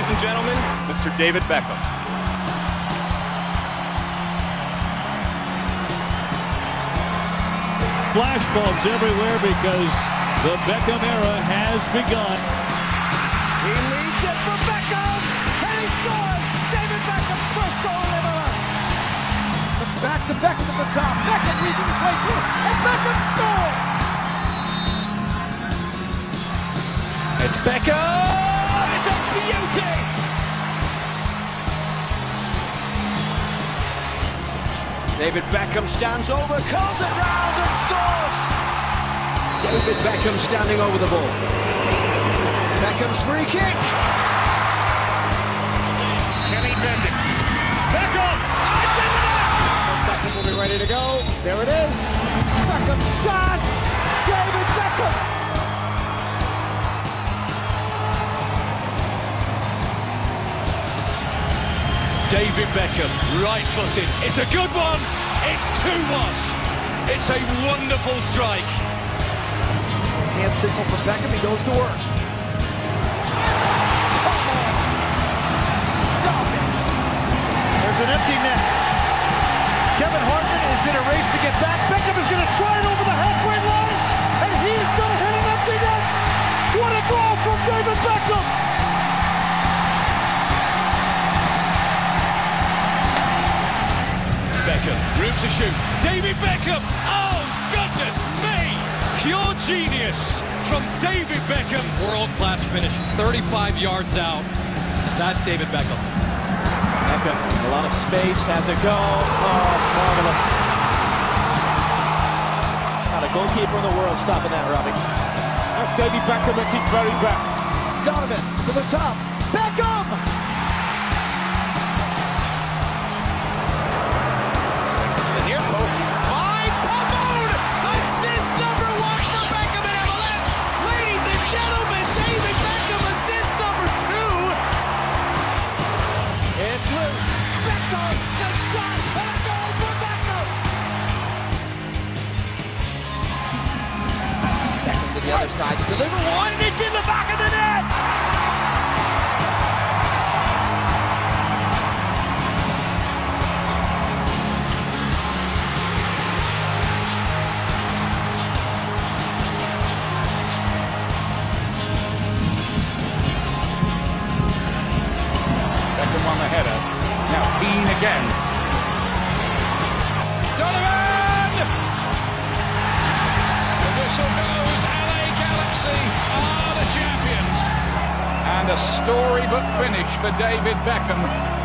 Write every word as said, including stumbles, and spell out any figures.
ladies and gentlemen, Mister David Beckham. Flashbulbs everywhere because the Beckham era has begun. He leads it for Beckham, and he scores! David Beckham's first goal in M L S. Back to Beckham at the top. Beckham weaving his way through, and Beckham scores! It's Beckham! It's a beauty! David Beckham stands over, curls it round and scores! David Beckham standing over the ball. Beckham's free kick. Can he bend it? Beckham! Beckham will be ready to go. There it is. Beckham shot! David Beckham! David Beckham, right-footed. It's a good one. It's two one. It's a wonderful strike. Hand signal for Beckham. He goes to work. Come on. Stop it. There's an empty net. Kevin Hartman is in a race to get back. Beckham is going to try it over the halfway line, and he's going to hit an empty net. What a goal from David Beckham. Beckham, room to shoot. David Beckham! Oh, goodness me! Pure genius from David Beckham. World-class finish, thirty-five yards out. That's David Beckham. Beckham, a lot of space, has a go. Oh, it's marvelous. Not a goalkeeper in the world stopping that, Robbie. That's David Beckham at his very best. Donovan to the top. Beckham! Finds Pavone! Assist number one for Beckham in M L S! Ladies and gentlemen, David Beckham, assist number two! It's loose. Beckham, the shot, and a goal for Beckham! Beckham to the other side to deliver one, and it's in the back of the net! On the header. Now Keane again. Donovan! The whistle goes. L A Galaxy are the champions. And a storybook finish for David Beckham.